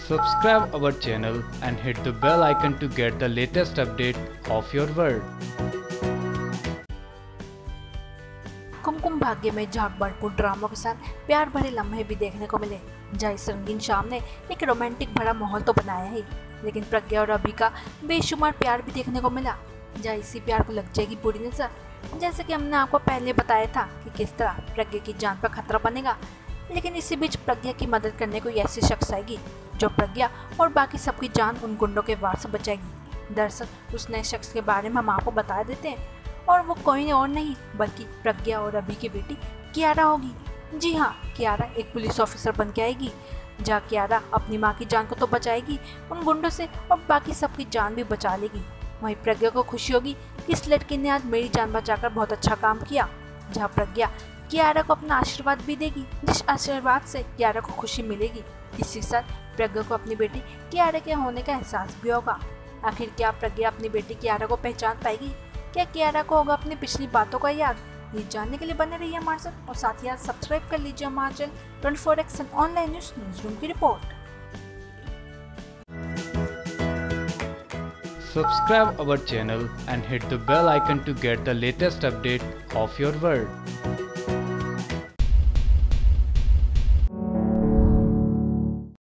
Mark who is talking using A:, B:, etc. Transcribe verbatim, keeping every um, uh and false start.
A: Subscribe our channel and hit the bell icon to get the latest update of your world.
B: Kumkum Bhagya में झाग भरपूर ड्रामों के साथ प्यार भरे लम्हे भी देखने को मिले, जहाँ इस रंगीन शाम ने एक रोमांटिक भरा माहौल तो बनाया ही, लेकिन प्रज्ञा और अभी का बेशुमार प्यार भी देखने को मिला, जहाँ इसी प्यार को लग जाएगी बुरी नजर। जैसे कि हमने आपको पहले बताया था कि किस तरह प्रज्ञा की जान पर खतरा बनेगा, लेकिन इसी बीच प्रज्ञा की मदद करने को ऐसी शख्स आएगी जो प्रज्ञा और बाकी सबकी जान उन गुंडों के वार से बचाएगी। दरअसल उस नए शख्स के बारे में हम आपको बता देते हैं, और वो कोई और नहीं बल्कि प्रज्ञा और अभी की बेटी कियारा होगी। जी हाँ, कियारा एक पुलिस ऑफिसर बन के आएगी, जहाँ कियारा अपनी माँ की जान को तो बचाएगी उन गुंडों से और बाकी सबकी जान भी बचा लेगी। वहीं प्रज्ञा को खुशी होगी कि इस लड़की ने आज मेरी जान बचाकर बहुत अच्छा काम किया, जहाँ प्रज्ञा कियारा को अपना आशीर्वाद भी देगी, जिस आशीर्वाद से कियारा को खुशी मिलेगी। इसी साथ प्रज्ञा को अपनी बेटी कियारा के होने का एहसास भी होगा। आखिर क्या प्रज्ञा अपनी बेटी कियारा को पहचान पाएगी? क्या कियारा को होगा अपनी पिछली बातों का याद? ये जानने के लिए बने रहिए हमारे साथ और साथ ही सब्सक्राइब कर लीजिए हमारे channel twenty four action online news news room की report.
A: Subscribe our channel and hit the bell icon to get the latest update of your world.